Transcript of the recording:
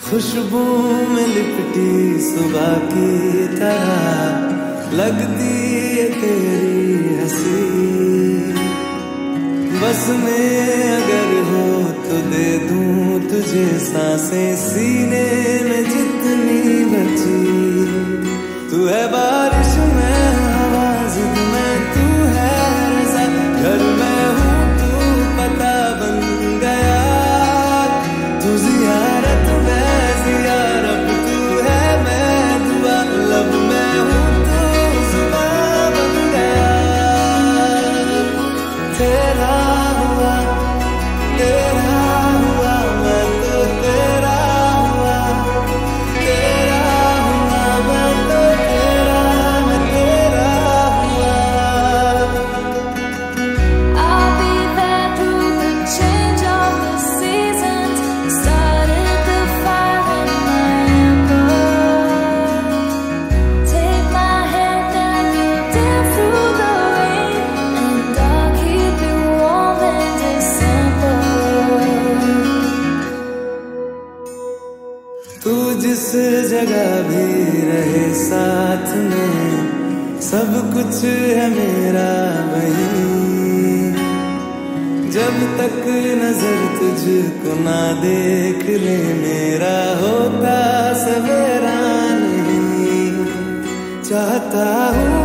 खुशबू में लिपटी सुबह की तरह लगती है तेरी हंसी। बस में अगर हो तो दे दूं तुझे सांसें सीने में जितनी बची। तू है बारिश में हवा जिद में तू है रज़ा, घर में हूँ तू पता बन गया। तू ज़ियारत में ज़ियारत तू है मैं दुआ, लब में हूँ तू ज़ुबान बन गया। तेरा हुआ मैं तो तेरा हुआ, तेरा हुआ मैं तो तेरा, मैं तेरा हुआ। I'll be there through the change of the seasons. Started the fire in my ember. Take my hand and you dance through the rain, and I'll keep you warm in December. तू जिस जगह भी रहे साथ में, सब कुछ है मेरा वहीं। जब तक नजर तुझको ना देख ले मेरा होता सवेरा नहीं। चाहता हूँ